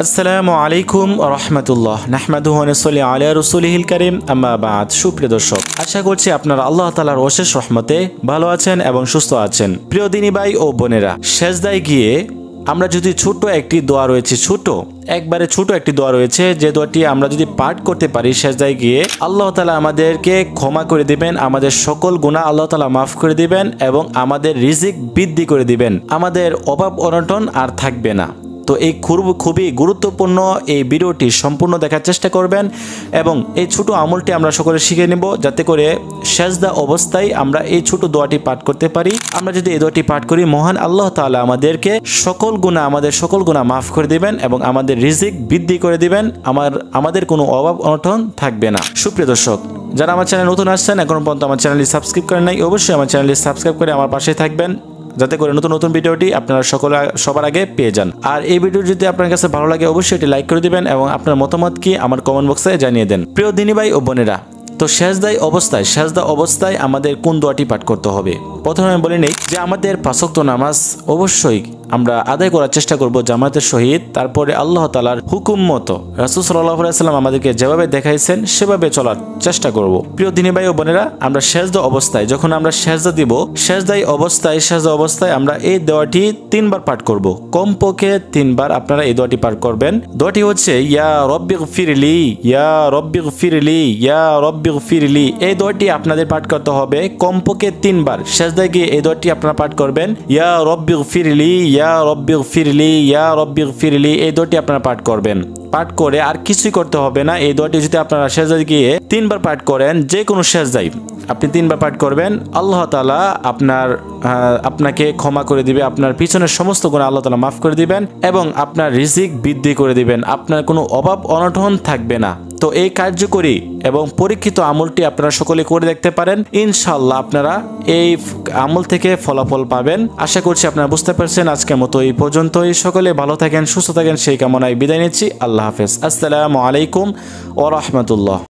আসসালামু আলাইকুম রহমতুল্লাহ নাহমাদুহু ওয়া নুসাল্লি আলা রাসূলিহিল কারীম আম্মা বাদ। সুপ্রিয় দর্শক, আশা করছি আপনারা আল্লাহ তাআলার অশেষ রহমতে ভালো আছেন এবং সুস্থ আছেন। প্রিয় দিনী ভাই ও বোনেরা, সেজদায় গিয়ে আমরা যদি ছোট একটি দোয়া রয়েছে, একবারে ছোট একটি দোয়া রয়েছে, যে দোয়াটি আমরা যদি পাঠ করতে পারি সেজদায় গিয়ে, আল্লাহ তাআলা আমাদেরকে ক্ষমা করে দিবেন, আমাদের সকল গুনাহ আল্লাহ তাআলা মাফ করে দিবেন এবং আমাদের রিজিক বৃদ্ধি করে দিবেন, আমাদের অভাব অনটন আর থাকবে না। তো এই খুবই গুরুত্বপূর্ণ এই ভিডিওটি সম্পূর্ণ দেখার চেষ্টা করবেন এবং এই ছোট আমলটি আমরা সকলে শিখে নেব, যাতে করে সেজদা অবস্থায় আমরা এই ছোট দোয়াটি পাঠ করতে পারি। আমরা যদি এই দোয়াটি পাঠ করি, মহান আল্লাহ তাআলা আমাদেরকে আমাদের সকল গুনাহ মাফ করে দিবেন এবং আমাদের রিজিক বৃদ্ধি করে দিবেন, আমাদের কোনো অভাব অনটন থাকবে না। সুপ্রিয় দর্শক, যারা আমার চ্যানেল নতুন আসছেন, এখনো পর্যন্ত আমার চ্যানেলটি সাবস্ক্রাইব করেন নাই, অবশ্যই আমার চ্যানেলটি সাবস্ক্রাইব করে আমার পাশে থাকবেন, যাতে করে নতুন ভিডিওটি আপনারা সবার আগে পেয়ে যান। আর এই ভিডিও যদি আপনার কাছে ভালো লাগে, অবশ্যই এটি লাইক করে দিবেন এবং আপনার মতামত কি আমার কমেন্ট বক্সে জানিয়ে দেন। প্রিয় দিনী ভাই ও বোনেরা, তো সেজদা অবস্থায় আমাদের কোন দোয়াটি পাঠ করতে হবে? প্রথমে আমি বলে নেই যে আমাদের ৫ ওয়াক্ত নামাজ অবশ্যই আমরা আদায় করার চেষ্টা করব জামাতের সহিত। তারপরে আল্লাহ তাআলার হুকুম মতো রাসূল সাল্লাল্লাহু আলাইহি ওয়াসাল্লাম আমাদেরকে যেভাবে দেখাইছেন সেভাবে চলার চেষ্টা করব। প্রিয় দিনী ভাই ও বোনেরা, আমরা সেজদা অবস্থায় যখন আমরা সেজদা দিব, সেজদা অবস্থায় আমরা এই দোয়াটি ৩ বার পাঠ করব। কমপক্ষে ৩ বার আপনারা এই দোয়াটি পাঠ করবেন। দোয়াটি হচ্ছে ইয়া রব্বিগফিরলি, ইয়া রব্বিগফিরলি, ইয়া রব্বিগফিরলি। এই দোয়াটি আপনাদের পাঠ করতে হবে কমপক্ষে ৩ বার। সেজদায় গিয়ে এই দোয়াটি আপনারা পাঠ করবেন, ইয়া রব্বিগফিরলি, ইয়া রব্বিগফিরলি, ইয়া রব্বিগফিরলি। এই দোয়াটি আপনারা পাঠ করবেন। পাঠ করে আর কিছুই করতে হবে না। এই দোয়াটি যদি আপনারা সেজদায় গিয়ে ৩ বার পাঠ করেন, যে কোনো সেজদায় আপনি 3 বার পাঠ করবেন, আল্লাহ তাআলা আপনাকে ক্ষমা করে দিবে, আপনার পিছনের সমস্ত গুনাহ আল্লাহ তাআলা মাফ করে দিবেন এবং আপনার রিজিক বৃদ্ধি করে দিবেন, আপনার কোনো অভাব অনটন থাকবে না। তো এই কার্যকরী এবং পরীক্ষিত আমলটি আপনারা সকলে করে দেখতে পারেন, ইনশাআল্লাহ আপনারা এই আমল থেকে ফলাফল পাবেন। আশা করছি আপনারা বুঝতে পারছেন। আজকের মতো এই পর্যন্তই। সকলে ভালো থাকেন, সুস্থ থাকেন, সেই কামনায় বিদায় নিচ্ছি। আল্লাহ হাফেজ। আসসালামু আলাইকুম ওয়া রাহমাতুল্লাহ।